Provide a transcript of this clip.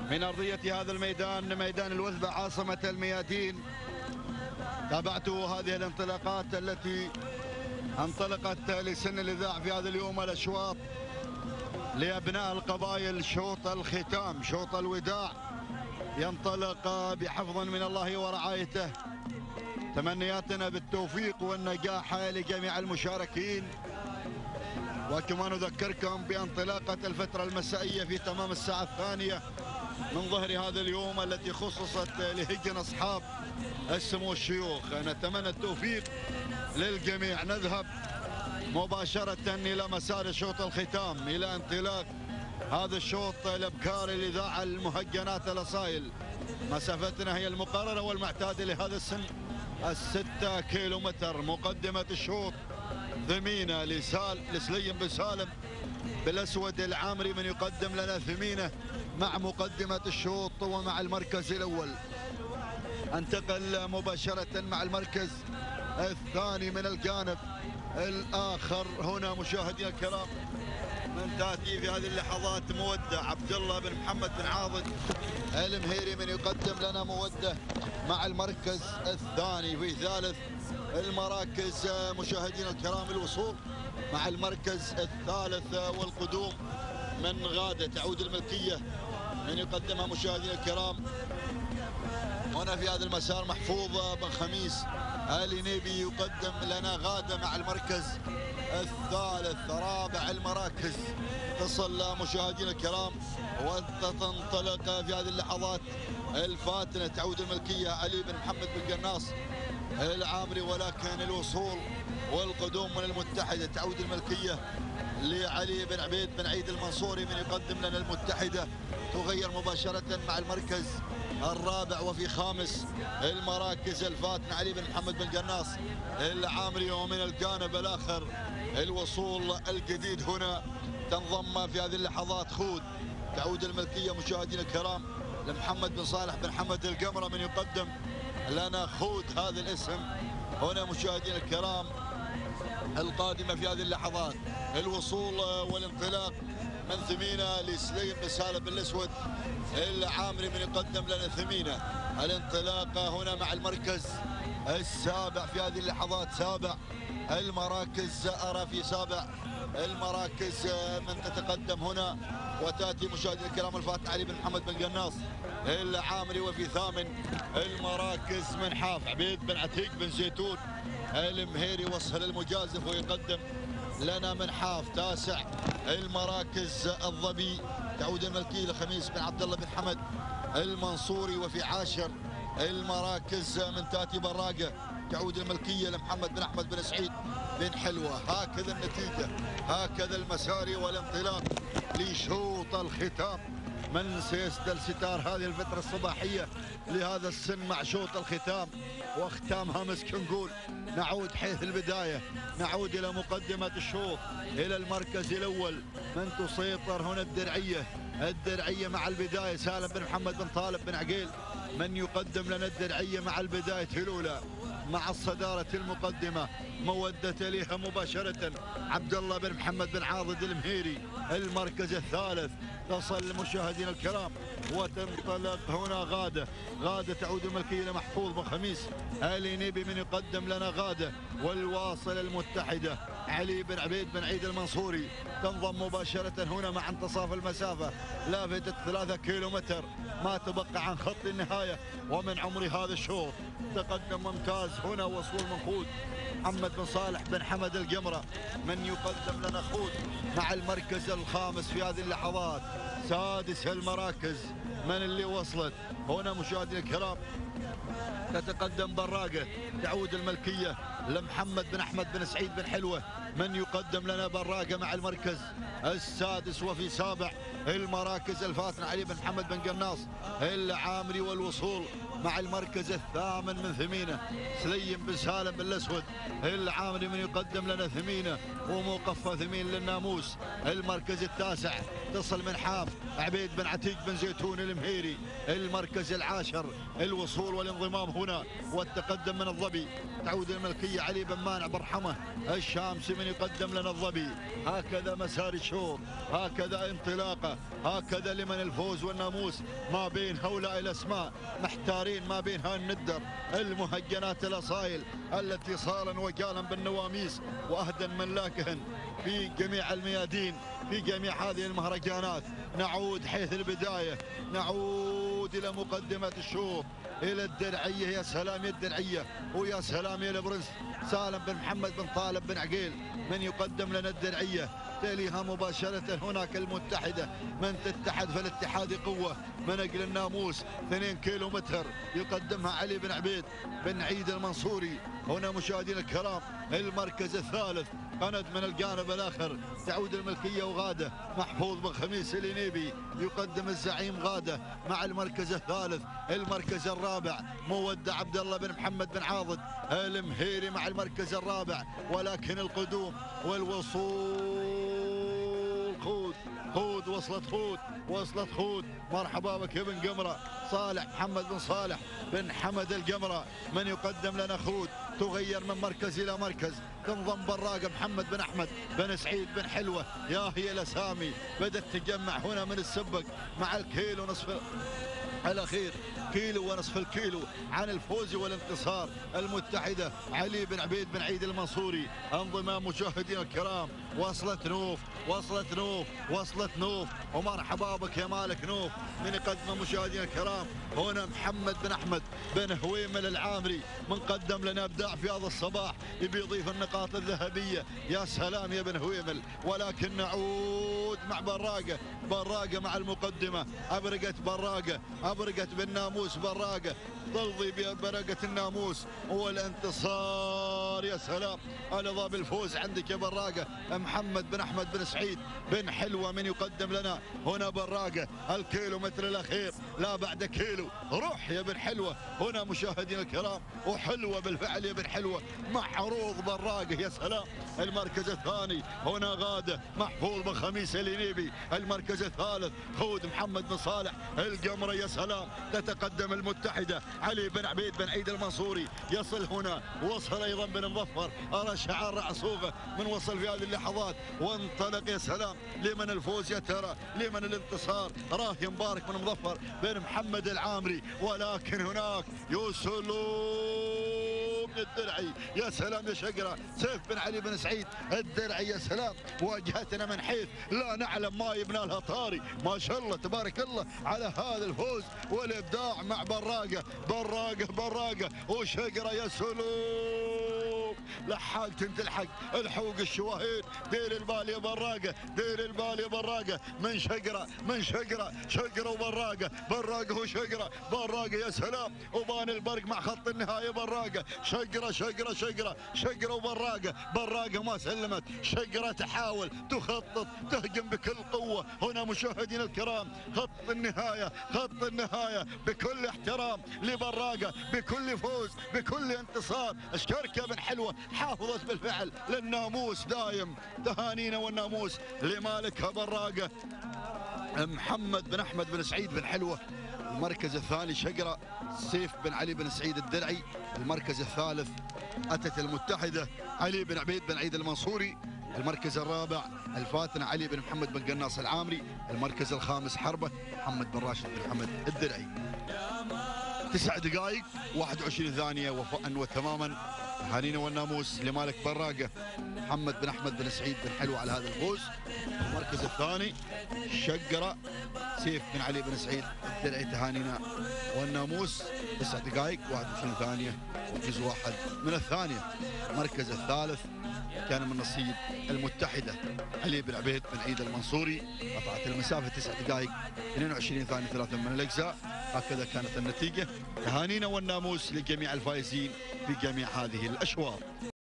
من أرضية هذا الميدان، ميدان الوثبة عاصمة الميادين. تابعت هذه الانطلاقات التي انطلقت لسن الإذاعة في هذا اليوم، الأشواط لأبناء القبائل، شوط الختام، شوط الوداع ينطلق بحفظ من الله ورعايته. تمنياتنا بالتوفيق والنجاح لجميع المشاركين، وكما نذكركم بانطلاقة الفترة المسائية في تمام الساعة الثانية من ظهر هذا اليوم التي خصصت لهجن أصحاب السمو الشيوخ. نتمنى التوفيق للجميع. نذهب مباشرة إلى مسار شوط الختام، إلى انطلاق هذا الشوط الأبكار الإذاعة المهجنات الأصايل. مسافتنا هي المقررة والمعتادة لهذا السن 6 كيلومتر. مقدمة الشوط ثمينة لسليم بن سالم بالأسود العامري، من يقدم لنا ثمينة مع مقدمة الشوط ومع المركز الأول. انتقل مباشرة مع المركز الثاني من الجانب الآخر. هنا مشاهدينا الكرام من تأتي في هذه اللحظات مودة عبد الله بن محمد بن عاضد المهيري، من يقدم لنا مودة مع المركز الثاني. في ثالث المراكز مشاهدينا الكرام الوصول مع المركز الثالث والقدوم من غادة تعود الملكية، من يقدمها مشاهدينا الكرام هنا في هذا المسار محفوظ بن خميس آل نيبي يقدم لنا غادة مع المركز الثالث. رابع المراكز تصل مشاهدينا الكرام وتنطلق في هذه اللحظات الفاتنة تعود الملكية علي بن محمد بن قناص العامري، ولكن الوصول والقدوم من المتحدة تعود الملكية لعلي بن عبيد بن عيد المنصوري، من يقدم لنا المتحدة تغير مباشرة مع المركز الرابع. وفي خامس المراكز الفاتنة علي بن محمد بن قناص العامري، ومن الجانب الآخر الوصول الجديد هنا تنضم في هذه اللحظات خود تعود الملكية مشاهدينا الكرام لمحمد بن صالح بن حمد القمرة، من يقدم لنا خود هذا الاسم هنا مشاهدينا الكرام. القادمة في هذه اللحظات الوصول والانطلاق من ثمينة لسليم بن سالم بن الأسود العامري، من يقدم لنا ثمينة. الانطلاق هنا مع المركز السابع في هذه اللحظات، سابع المراكز، أرى في سابع المراكز من تتقدم هنا وتأتي مشاهدينا الكرام الفاتن علي بن محمد بن قناص العامري. وفي ثامن المراكز من حاف عبيد بن عتيق بن زيتون المهيري وصل المجازف ويقدم لنا من حاف. تاسع المراكز الظبي تعود الملكية لخميس بن عبد الله بن حمد المنصوري. وفي عاشر المراكز من تاتي براقة تعود الملكية لمحمد بن أحمد بن سعيد بن حلوة. هكذا النتيجة، هكذا المساري والانطلاق لشوط الختام. من سيستل ستار هذه الفترة الصباحية لهذا السن مع شوط الختام واختامها مسك نقول. نعود حيث البداية، نعود إلى مقدمة الشوط، إلى المركز الأول. من تسيطر هنا الدرعية مع البداية سالم بن محمد بن طالب بن عقيل، من يقدم لنا الدرعية مع البداية الأولى مع الصدارة المقدمة. مودة إليها مباشرة عبد الله بن محمد بن عاضد المهيري المركز الثالث. تصل مشاهدينا الكرام وتنطلق هنا غادة تعود الملكية لمحفوظ بن خميس آل نيبي، من يقدم لنا غادة. والواصل المتحدة علي بن عبيد بن عيد المنصوري تنضم مباشرة هنا مع انتصاف المسافة لافتة 3 كيلومتر ما تبقى عن خط النهاية ومن عمر هذا الشوط. تقدم ممتاز هنا وصول من خود محمد بن صالح بن حمد القمرة، من يقدم لنا خود مع المركز الخامس في هذه اللحظات. سادس المراكز من اللي وصلت هنا مشاهدينا الكرام تتقدم براقة تعود الملكية لمحمد بن أحمد بن سعيد بن حلوة، من يقدم لنا براقة مع المركز السادس. وفي سابع المراكز الفاتنة علي بن محمد بن قناص العامري، والوصول مع المركز الثامن من ثمينة سليم بن سالم بن الأسود العامري، من يقدم لنا ثمينة وموقفة ثمين للناموس. المركز التاسع تصل من حاف عبيد بن عتيق بن زيتون المهيري المركز العاشر. الوصول والانضمام هنا والتقدم من الظبي تعود الملكية علي بن مانع برحمة الشامسي، من من يقدم لنا الظبي. هكذا مسار الشوط، هكذا انطلاقه، هكذا لمن الفوز والناموس ما بين هؤلاء الاسماء، محتارين ما بين هالندر المهجنات الاصايل التي صارن وقالا بالنواميس واهدا ملاكهن في جميع الميادين في جميع هذه المهرجانات. نعود حيث البدايه، نعود الى مقدمه الشوط، الى الدرعيه. يا سلام يا الدرعيه، ويا سلام يا البرنس سالم بن محمد بن طالب بن عقيل من يقدم لنا الدرعيه. تليها مباشره هناك المتحده، من تتحد فالاتحاد قوه. من اجل الناموس 2 كيلو متر يقدمها علي بن عبيد بن عيد المنصوري. هنا مشاهدينا الكرام المركز الثالث، قند من الجانب الاخر تعود الملكيه وغاده. محفوظ بن خميس الينيبي يقدم الزعيم غاده مع المركز الثالث. المركز الرابع مودع عبد الله بن محمد بن عاضد المهيري مع المركز الرابع. ولكن القدوم والوصول خود وصلت خود. مرحبا بك يا بن قمره. صالح محمد بن صالح بن حمد القمره من يقدم لنا خود. تغير من مركز الى مركز، تنضم براقه محمد بن احمد بن سعيد بن حلوه. يا هي الاسامي بدات تجمع هنا من السبق مع الكيلو نصف الاخير، كيلو ونصف الكيلو عن الفوز والانتصار. المتحده علي بن عبيد بن عيد المنصوري. انضمام مشاهدينا الكرام، وصلت نوف ومرحبا بك يا مالك نوف من يقدم مشاهدينا الكرام. هنا محمد بن احمد بن هويمل العامري من قدم لنا ابداع في هذا الصباح، يبي يضيف النقاط الذهبيه. يا سلام يا بن هويمل. ولكن نعود مع براقه مع المقدمه. ابرقت بالناموس براقه، تلضي ببرقه الناموس والانتصار. يا سلام على ضاب الفوز عندك يا براقه. محمد بن احمد بن سعيد بن حلوه من يقدم لنا هنا براقه. الكيلو متر الاخير لا بعد كيلو، روح يا بن حلوه. هنا مشاهدينا الكرام وحلوه بالفعل يا بن حلوه مع عروض براقه. يا سلام. المركز الثاني هنا غاده محفوظ بن خميس الينيبي. المركز الثالث خود محمد بن صالح القمره. يا سلام. تتقدم المتحده علي بن عبيد بن عيد المنصوري. يصل هنا، وصل ايضا بن مظفر. ارى شعار رعصوغه من وصل في هذه اللحظات وانطلق. يا سلام لمن الفوز يا ترى، لمن الانتصار. راهي مبارك بن مظفر بن محمد العامري. ولكن هناك يوسلوم الدرعي. يا سلام يا شقره. سيف بن علي بن سعيد الدرعي. يا سلام. واجهتنا من حيث لا نعلم ما يبنى لها طاري. ما شاء الله تبارك الله على هذا الفوز والابداع مع براقه وشقره. يا سلوم لحق تلحق الحوق الشواهين. دير البال يا براقه، من شقره وبراقه وشقره. يا سلام. وبان البرق مع خط النهايه. براقه شقره وبراقه ما سلمت. شقره تحاول تخطط تهجم بكل قوه. هنا مشاهدينا الكرام خط النهايه بكل احترام لبراقه، بكل فوز، بكل انتصار. اشكرك يا بن حلوه، حافظت بالفعل للناموس دايم. تهانينا والناموس لمالكها براقه محمد بن احمد بن سعيد بن حلوه. المركز الثاني شقره سيف بن علي بن سعيد الدرعي. المركز الثالث اتت المتحده علي بن عبيد بن عيد المنصوري. المركز الرابع الفاتنة علي بن محمد بن قناص العامري. المركز الخامس حربة محمد بن راشد بن حمد الدرعي. 9 دقائق 21 ثانية وفاء وتماما. تهانينا والناموس لمالك براقة محمد بن أحمد بن سعيد بن حلو على هذا الفوز. المركز الثاني شقرة سيف بن علي بن سعيد الدرعي. تهانينا والناموس. 9 دقائق 21 ثانية وجزء واحد من الثانية. المركز الثالث كان من نصيب المتحدة علي بن عبيد بن عيد المنصوري. قطعت المسافة 9 دقائق 22 ثانية 3 من الأجزاء. هكذا كانت النتيجة. تهانينا والناموس لجميع الفائزين في جميع هذه الأشواط.